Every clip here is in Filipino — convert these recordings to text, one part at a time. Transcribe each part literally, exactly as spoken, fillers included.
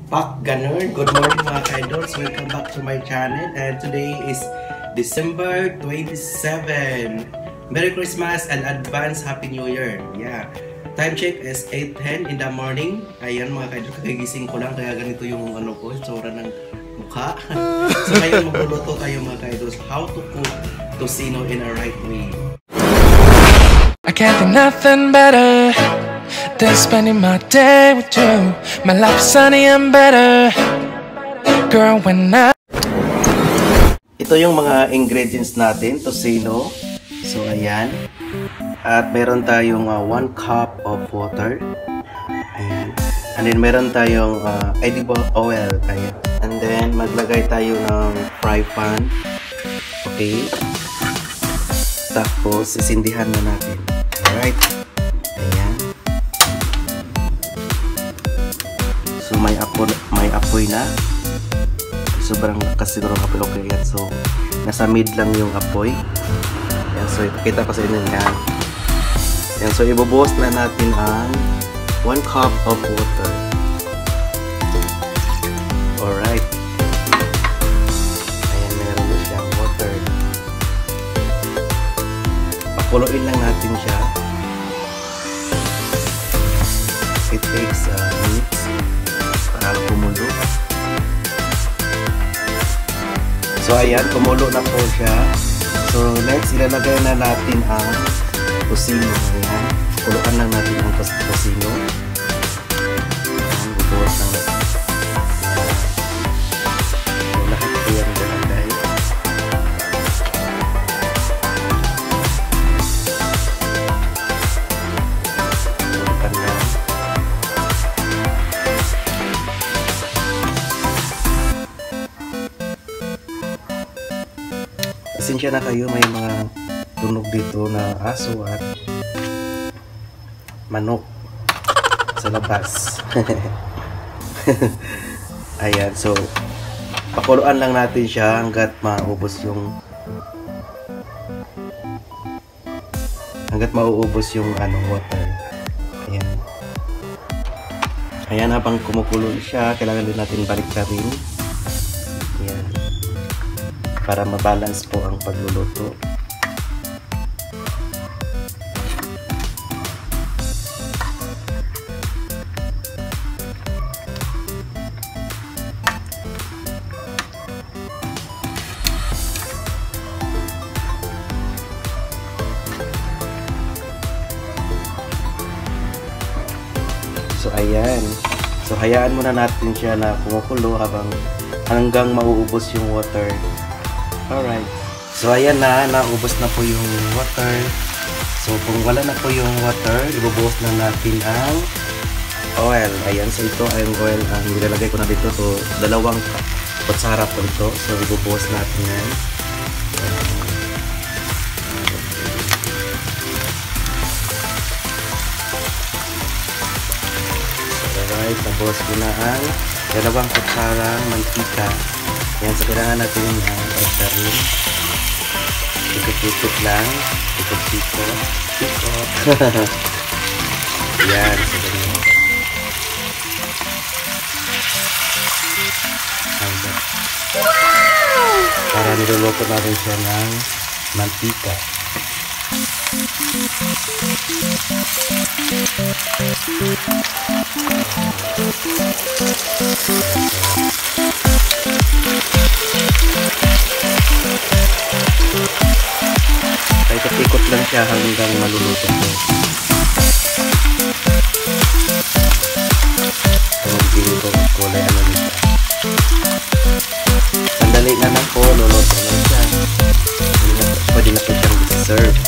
Pak ganun. Good morning mga ka-idols. Welcome back to my channel. And today is December twenty-seventh. Merry Christmas and advance Happy New Year. Yeah. Time check is eight ten in the morning. Ayan mga ka-idols, kagigising ko lang kaya ganito yung ano ko, tsura ng mukha. So ngayon magluluto tayo mga ka-idols. How to cook tocino in a right way. I can't think nothing better than spending my day with you. My life's sunny and better, girl, when I... Ito yung mga ingredients natin, tocino. So, ayan. At meron tayong uh, one cup of water. Ayan. And then meron tayong uh, edible oil. Ayan. And then maglagay tayo ng fry pan. Okay. Tapos, sisindihan na natin. Alright. Ayan. So, may apoy, may apoy na. Sobrang lakas siguro ang apoy. Okay yan. So, nasa mid lang yung apoy. Ayan. So, ipakita ko sa inyo yan. Ayan. So, ibubuhos na natin ang one cup of water. Alright. Ayan. Meron na siyang water. Pakuluin lang natin siya. It takes a uh, minutes para kumulo. So ayan, kumulo na po siya. So next, ilalagay na natin ang tocino. Ayan, kuluan lang natin ang tocino. Ayan, bubuhos lang natin. So lahat po yan ilalagay. Pasensya na kayo, may mga tunog dito na aso at manok sa labas. Ayan, so pakuluan lang natin siya hanggat maubos yung hanggat mauubos yung ano, water. Ayan. Ayan, habang kumukulo siya, kailangan din natin balik ka rin. Ayan. Para mabalance po ang pagluluto. So ayan. So hayaan muna natin siya na kumukulo habang hanggang mauubos yung water. Alright. So, ayan na. Naubos na po yung water. So, kung wala na po yung water, ibubuhos na natin ang oil. Ayan. So, ito ay oil ang nilalagay ko na dito. So, dalawang kutsara po ito. So, ibubuhos natin yan. So, alright. Nabuhos ko na ang dalawang kutsarang mantika. Yan, so kailangan natin yung uh, pressure rin. Ikot-ikot lang. Ikot-ikot. Ikot. Yan, so ganyan. Wow! Para niluluto natin siya ng mantika. Ikot-ikot lang siya hanggang maluluto po. So, magiging ko kulay ano nito. Sandali na lang po, luluto na siya. Pwede na po siyang serve.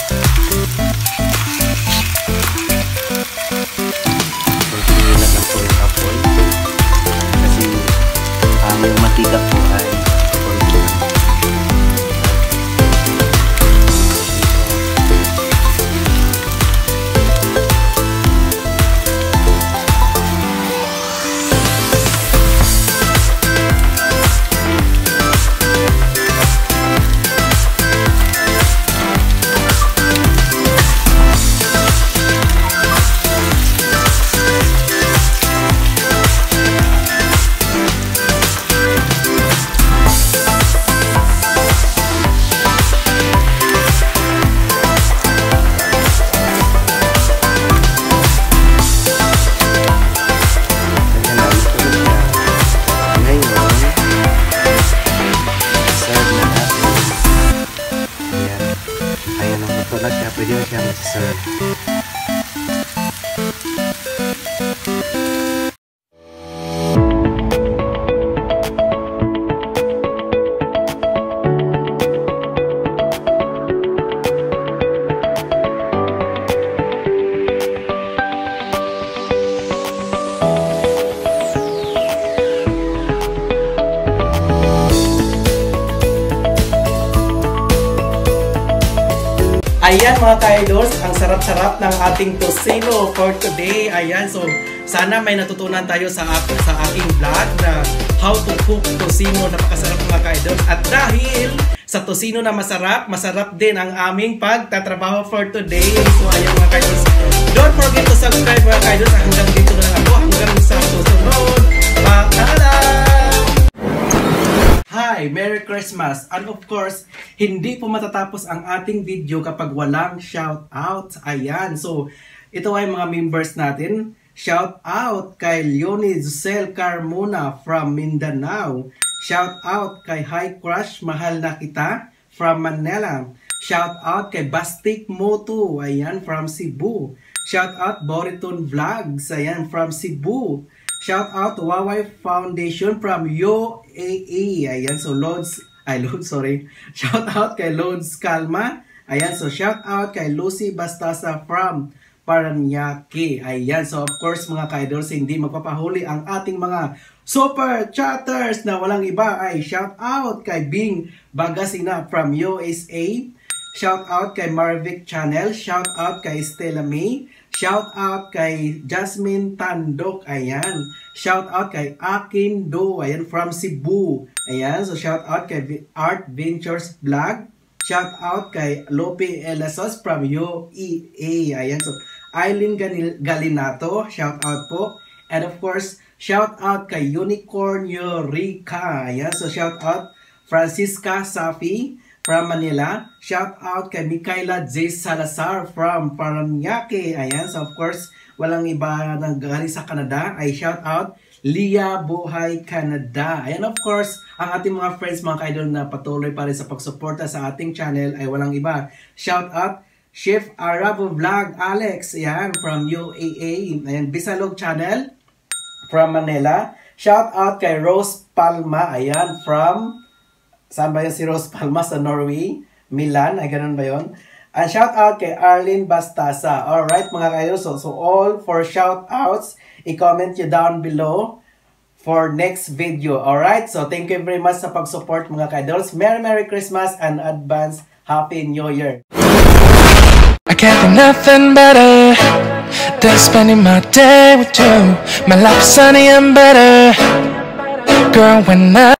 Magiging na lang po yung apoy. Kasi um, yung mantika po ay pwede mo siyang serve. Ayan mga ka-idols, ang sarap-sarap ng ating tocino for today. Ayan, so sana may natutunan tayo sa, sa aking vlog na how to cook tocino. Napakasarap mga ka-idols. At dahil sa tocino na masarap, masarap din ang aming pagtatrabaho for today. So ayan mga ka-idols, don't forget to subscribe mga ka-idols. Hanggang dito na lang ako, hanggang sa susunod. Paalam! Hi! Merry Christmas! And of course, hindi po matatapos ang ating video kapag walang shout out. Ayan, so ito ay mga members natin. Shout out kay Leonie Giselle Carmona from Mindanao. Shout out kay High Crush Mahal na Kita from Manila. Shout out kay Bastik Moto, ayan, from Cebu. Shout out Boriton Vlogs, ayan, from Cebu. Shout out to Wawai Foundation from U A E. Ayan, so Lods, ay Lods, sorry. Shout out kay Lods Calma. Ayan, so shout out kay Lucy Bastasa from Paranaque. Ayan, so of course mga ka-idols, hindi magpapahuli ang ating mga super chatters na walang iba ay shout out kay Bing Bagasina from U S A. Shout out kay Marvic Channel. Shout out kay Stella May. Shout out kay Jasmine Tandok, ayan. Shout out kay Akin Do, ayan, from Cebu. Ayan, so shout out kay Art Ventures Vlog. Shout out kay Lope Elasos from U E A. Ayan, so Eileen Galinato, shout out po. And of course, shout out kay Unicorn Eureka. Ayan, so shout out Francisca Safi from Manila. Shout out kay Micaela J. Salazar from Paranaque. Ayan, so of course, walang iba nang galing sa Canada. Ay shout out Lia Buhay Canada. Ayan, of course, ang ating mga friends, mga ka-idol na patuloy pa rin sa pagsuporta sa ating channel ay walang iba. Shout out Chef Arabo Vlog Alex, ayan, from U A A. Ayan, Bisalog Channel from Manila. Shout out kay Rose Palma, ayan, from saan ba yun si Rose Palma? Sa Norway, Milan, ay ganun ba yun? And shout out kay Arlene Bastasa. Alright mga ka-idol, so, so all for shout outs, i-comment nyo down below for next video. Alright, so thank you very much sa pag-support mga ka-idols. Merry Merry Christmas and advance Happy New Year. I can't think nothing better than spending my day with you. My life's sunny and better, girl, when I